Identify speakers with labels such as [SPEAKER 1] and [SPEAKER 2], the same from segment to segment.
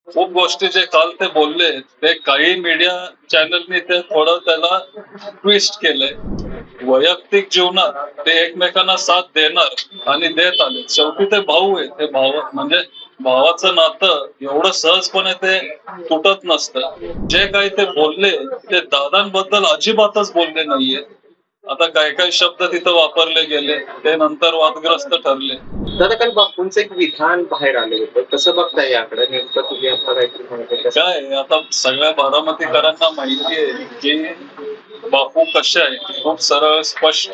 [SPEAKER 1] खूप गोष्टी जे काल ते बोलले ते काही मीडिया चॅनलनी ते थोडं त्याला ट्विस्ट केलंय. वैयक्तिक जीवनात ते एकमेकांना साथ देणार आणि देत आले. शेवटी ते भाऊ आहे. ते भाव म्हणजे भावाचं नातं एवढं सहजपणे ते तुटत नसतं. जे काही ते बोलले ते दादांबद्दल अजिबातच बोलले नाहीये. आता काय काय शब्द तिथं वापरले गेले ते नंतर वादग्रस्त ठरले.
[SPEAKER 2] दादा काल बापूंचं एक विधान बाहेर आलं होतं. कसं बघताय याकडे? नेमकं तुम्ही आता काहीतरी म्हणत होता.
[SPEAKER 1] काय आहे, आता सगळ्या बारामतीकरांना माहिती आहे की बापू कसे आहे. खूप सरळ स्पष्ट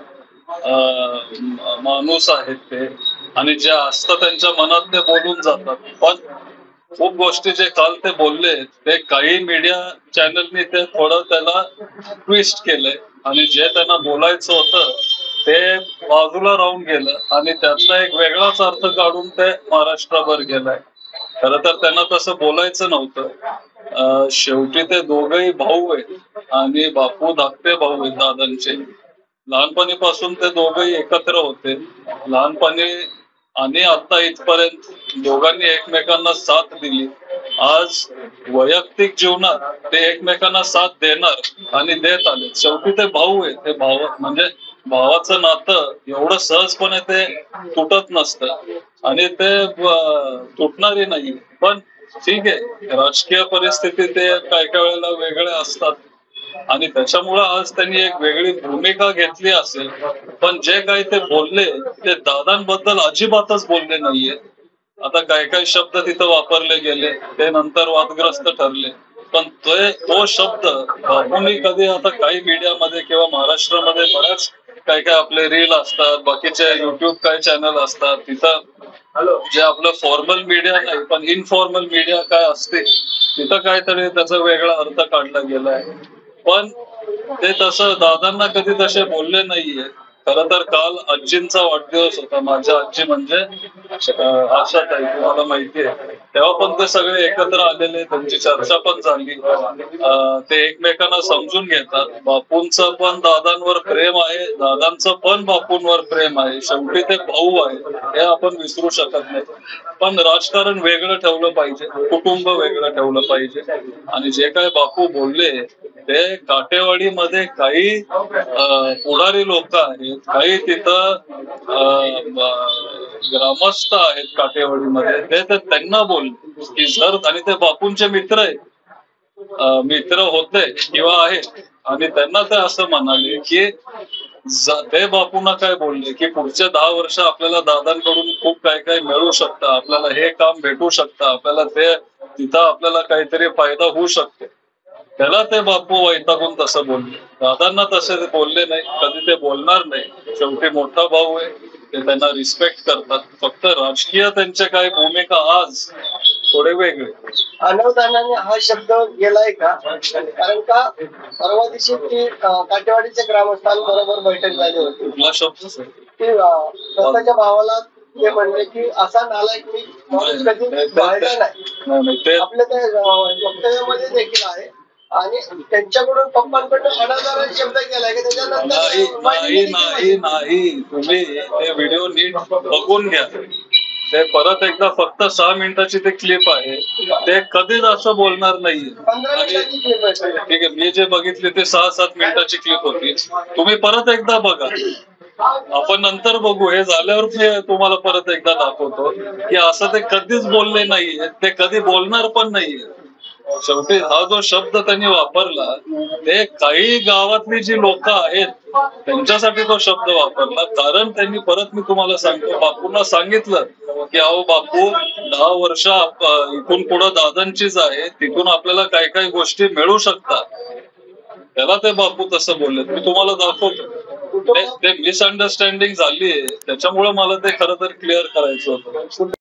[SPEAKER 1] माणूस आहेत ते आणि जे असतं त्यांच्या मनात ते बोलून जातात. पण खूप गोष्टी जे काल ते बोलले ते काही मीडिया चॅनलनी ते थोडं त्याला ट्विस्ट केलंय आणि जे त्यांना बोलायचं होतं ते बाजूला राहून गेलं आणि त्यातला एक वेगळाच अर्थ काढून ते महाराष्ट्रभर गेलाय. खरं तर त्यांना तसं बोलायचं नव्हतं. शेवटी ते दोघही भाऊ आहेत आणि बापू धाकटे भाऊ आहेत दादांचे. लहानपणीपासून ते दोघही एकत्र होते. लहानपणी आणि आता इथपर्यंत दोघांनी एकमेकांना साथ दिली. आज वैयक्तिक जीवनात ते एकमेकांना साथ देणार आणि देत आले. शेवटी ते भाऊ आहे. ते भाव म्हणजे भावाचं नातं एवढं सहजपणे ते तुटत नसतं आणि ते तुटणारही नाही. पण ठीक आहे, राजकीय परिस्थिती ते काय काय वेळेला वेगळ्या असतात आणि त्याच्यामुळं आज त्यांनी एक वेगळी भूमिका घेतली असेल. पण जे काही ते बोलले ते दादांबद्दल अजिबातच बोलले नाहीये. आता काय काय शब्द तिथं वापरले गेले ते नंतर वादग्रस्त ठरले. पण तो शब्द बापूंनी कधी आता काही मीडियामध्ये किंवा महाराष्ट्रामध्ये बऱ्याच काय काय आपले रील असतात, बाकीचे युट्यूब काय चॅनल असतात, तिथं जे आपलं फॉर्मल मीडिया नाही पण इनफॉर्मल मीडिया काय असते तिथं काहीतरी त्याचा वेगळा अर्थ काढला गेलाय. पण ते तसं दादांना कधी तसे बोलले नाहीये. खरं तर काल आजींचा वाढदिवस होता. माझ्या आजी म्हणजे आशाताई, तुम्हाला माहिती आहे. तेव्हा पण ते सगळे एकत्र आलेले, त्यांची चर्चा पण झाली. ते एकमेकांना समजून घेतात. बापूंचं पण दादांवर प्रेम आहे, दादांचं पण बापूंवर प्रेम आहे. शेवटी ते भाऊ आहे, हे आपण विसरू शकत नाही. पण राजकारण वेगळं ठेवलं पाहिजे, कुटुंब वेगळं ठेवलं पाहिजे. आणि जे काय बापू बोलले ते काटेवाडीमध्ये काही पुढारी लोक आहेत, काही तिथं ग्रामस्थ आहेत काटेवाडीमध्ये, ते त्यांना बोलले की जर, आणि ते बापूंचे मित्र आहेत, मित्र होते किंवा आहेत, आणि त्यांना ते असं म्हणाले की ते बापूंना काय बोलले की पुढच्या 10 वर्ष आपल्याला दादांकडून खूप काय काय मिळू शकतं, आपल्याला हे काम भेटू शकतं, आपल्याला ते तिथं आपल्याला काहीतरी फायदा होऊ शकतो. त्याला ते बापू वैतागून तसं बोलले. दादांना तसे ते बोलले नाही, कधी ते बोलणार नाही. शेवटी मोठा भाऊ आहे, ते त्यांना रिस्पेक्ट करतात. फक्त राजकीय त्यांचे काय भूमिका आज थोडे वेगळे.
[SPEAKER 2] अनवधानाने हा शब्द गेलाय का? कारण का परवा दिवशी ती काटेवाडीच्या ग्रामस्थांबरोबर बैठक झाली होती.
[SPEAKER 1] कुठला शब्द सर?
[SPEAKER 2] की स्वतःच्या भावाला ते म्हणले की असा नालायक मी कधी पाहिला नाही. आपल्या त्या वक्तव्यामध्ये देखील आहे. आणि त्यांच्याकडून पप्पांकडून अनादर शब्द केलाय की त्याच्यानंतर
[SPEAKER 1] नाही, तुम्ही ते व्हिडिओ नीट बघून घ्या. ते परत एकदा फक्त 6 मिनिटाची ते क्लिप आहे. ते कधीच असं बोलणार नाहीये. ठीक आहे, मी जे बघितले ते 6-7 मिनिटाची क्लिप होती. तुम्ही परत एकदा बघा, आपण नंतर बघू. हे झाल्यावर मी तुम्हाला परत एकदा दाखवतो की असं ते कधीच बोलले नाहीये, ते कधी बोलणार पण नाहीये. शेवटी हा जो शब्द त्यांनी वापरला ते काही गावातली जी लोक आहेत त्यांच्यासाठी तो शब्द वापरला. कारण त्यांनी, परत मी तुम्हाला सांगतो, बापूंना सांगितलं की अहो बापू, 10 वर्ष इथून पुढे दादांचीच आहे, तिथून आपल्याला काही काही गोष्टी मिळू शकतात. त्याला ते बापू तसं बोलले. मी तुम्हाला दाखवतो. ते मिसअंडरस्टँडिंग झालीये, त्याच्यामुळे मला ते खरं तर क्लिअर करायचं होतं.